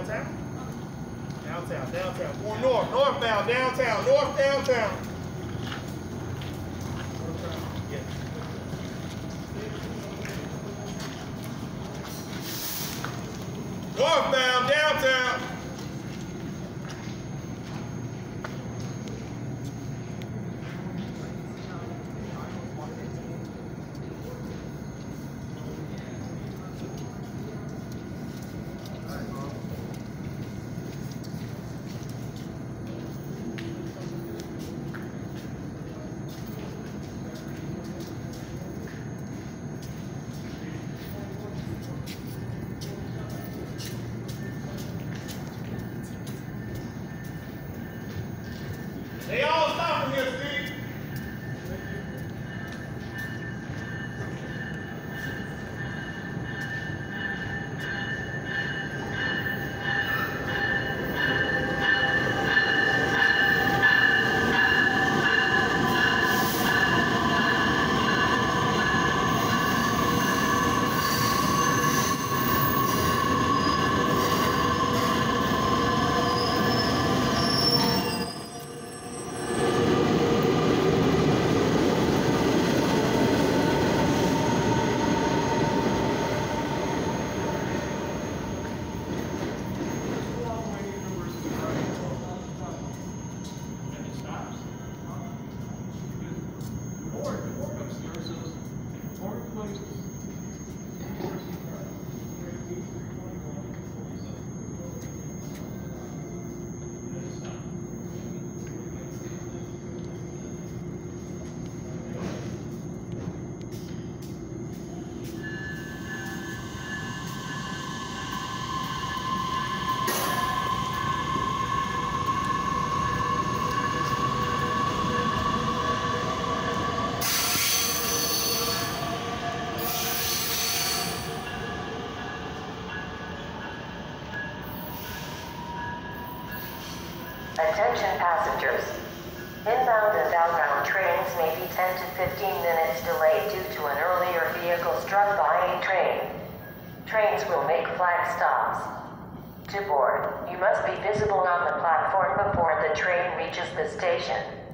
Downtown. Going northbound, downtown, downtown. Yeah. Northbound, downtown. They all stopping here, Steve. Attention passengers. Inbound and outbound trains may be 10 to 15 minutes delayed due to an earlier vehicle struck by a train. Trains will make flag stops. To board, you must be visible on the platform before the train reaches the station.